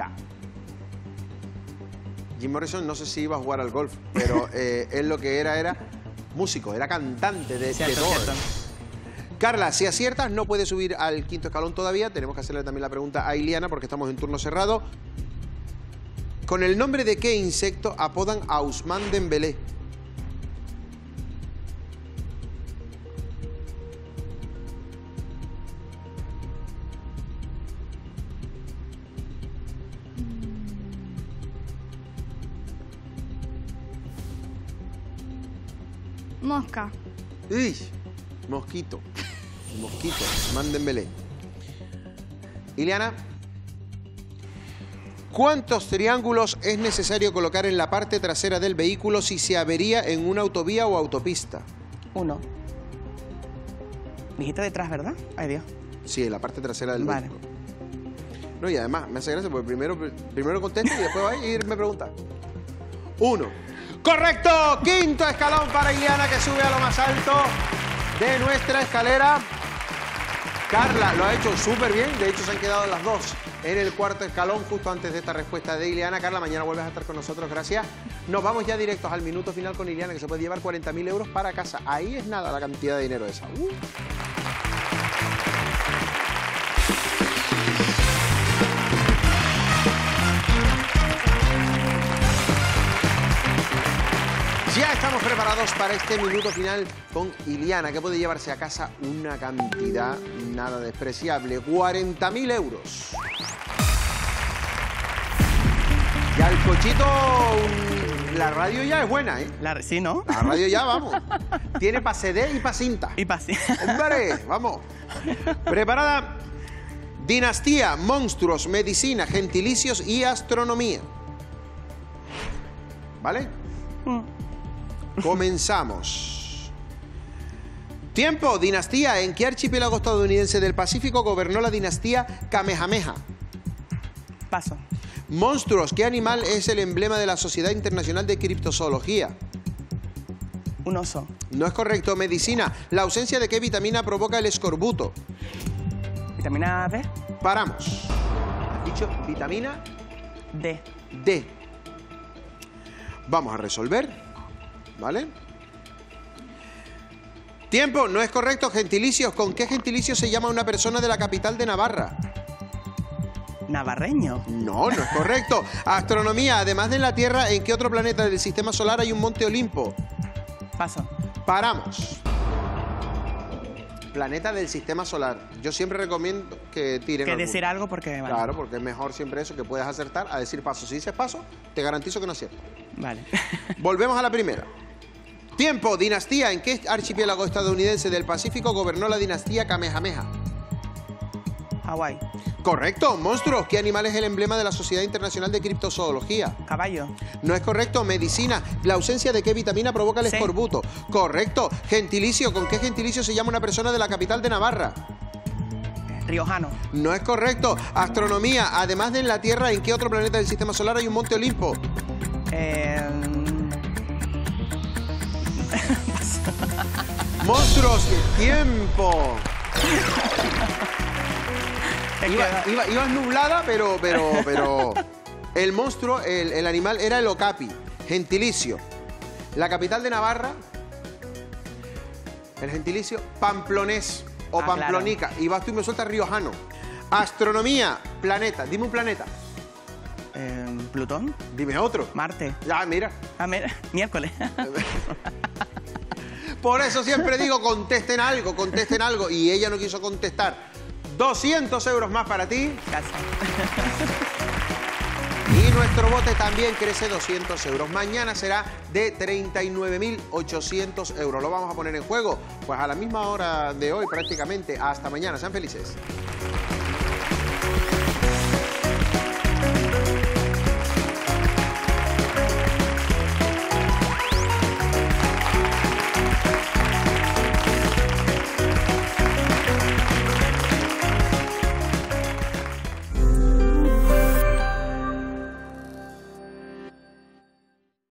[SPEAKER 1] Jim Morrison no sé si iba a jugar al golf, pero él lo que era músico, era cantante de todo. Carla, si aciertas no puedes subir al quinto escalón todavía. Tenemos que hacerle también la pregunta a Iliana porque estamos en turno cerrado. ¿Con el nombre de qué insecto apodan a Ousmane Dembélé?
[SPEAKER 9] Mosca.
[SPEAKER 1] ¡Uy! Mosquito. Mosquito. Ousmane Dembélé. Iliana. ¿Cuántos triángulos es necesario colocar en la parte trasera del vehículo si se avería en una autovía o autopista?
[SPEAKER 2] 1. Dijiste detrás, ¿verdad? Ay, Dios.
[SPEAKER 1] Sí, en la parte trasera del
[SPEAKER 2] Vale.
[SPEAKER 1] vehículo. No, y además, me hace gracia porque primero contesto y después va a ir me pregunta. 1. ¡Correcto! Quinto escalón para Iliana, que sube a lo más alto de nuestra escalera. Carla lo ha hecho súper bien. De hecho, se han quedado las dos en el cuarto escalón justo antes de esta respuesta de Iliana. Carla, mañana vuelves a estar con nosotros. Gracias. Nos vamos ya directos al minuto final con Iliana, que se puede llevar 40.000 euros para casa. Ahí es nada la cantidad de dinero esa. Ya estamos preparados para este minuto final con Iliana, que puede llevarse a casa una cantidad nada despreciable, 40.000 euros. Ya el cochito, la radio ya es buena, ¿eh?
[SPEAKER 2] Sí, ¿no?
[SPEAKER 1] La radio ya, vamos. Tiene para CD y para cinta.
[SPEAKER 2] Y para cinta.
[SPEAKER 1] ¡Hombre! Vamos. ¿Preparada? Dinastía, monstruos, medicina, gentilicios y astronomía. ¿Vale? Comenzamos. Tiempo, dinastía. ¿En qué archipiélago estadounidense del Pacífico gobernó la dinastía Kamehameha?
[SPEAKER 2] Paso.
[SPEAKER 1] Monstruos, ¿qué animal es el emblema de la Sociedad Internacional de Criptozoología?
[SPEAKER 2] Un oso.
[SPEAKER 1] No es correcto. Medicina, ¿la ausencia de qué vitamina provoca el escorbuto?
[SPEAKER 2] ¿Vitamina D?
[SPEAKER 1] Paramos. ¿Has dicho vitamina?
[SPEAKER 2] D.
[SPEAKER 1] D. Vamos a resolver, ¿vale? Tiempo, no es correcto. Gentilicios, ¿con qué gentilicio se llama una persona de la capital de Navarra?
[SPEAKER 2] ¿Navarreño?
[SPEAKER 1] No, no es correcto. Astronomía, además de la Tierra, ¿en qué otro planeta del sistema solar hay un monte Olimpo?
[SPEAKER 2] Paso.
[SPEAKER 1] Paramos. Planeta del sistema solar. Yo siempre recomiendo que tiren
[SPEAKER 2] Que
[SPEAKER 1] alguno.
[SPEAKER 2] decir algo porque... Vale.
[SPEAKER 1] Claro, porque es mejor siempre eso, que puedas acertar a decir paso. Si dices paso, te garantizo que no aciertas.
[SPEAKER 2] Vale.
[SPEAKER 1] Volvemos a la primera. Tiempo, dinastía. ¿En qué archipiélago estadounidense del Pacífico gobernó la dinastía Kamehameha?
[SPEAKER 2] Hawái.
[SPEAKER 1] Correcto. Monstruos, ¿qué animal es el emblema de la Sociedad Internacional de Criptozoología?
[SPEAKER 2] Caballo.
[SPEAKER 1] No es correcto. Medicina, ¿la ausencia de qué vitamina provoca el
[SPEAKER 2] Sí.
[SPEAKER 1] escorbuto? Correcto. Gentilicio, ¿con qué gentilicio se llama una persona de la capital de Navarra?
[SPEAKER 2] Riojano.
[SPEAKER 1] No es correcto. Astronomía, además de en la Tierra, ¿en qué otro planeta del Sistema Solar hay un monte Olimpo? Monstruos, tiempo. Ibas nublada, pero el monstruo, el animal era el okapi, gentilicio. La capital de Navarra, el gentilicio pamplonés o pamplonica. Claro. Y vas tú y me sueltas riojano. Astronomía, planeta. Dime un planeta.
[SPEAKER 2] Plutón.
[SPEAKER 1] Dime otro.
[SPEAKER 2] Marte.
[SPEAKER 1] Ya, mira.
[SPEAKER 2] Ah, mira. Miércoles.
[SPEAKER 1] Por eso siempre digo, contesten algo. Y ella no quiso contestar. 200 euros más para ti.
[SPEAKER 2] Gracias.
[SPEAKER 1] Y nuestro bote también crece 200 euros. Mañana será de 39.800 euros. Lo vamos a poner en juego, pues a la misma hora de hoy prácticamente. Hasta mañana. Sean felices.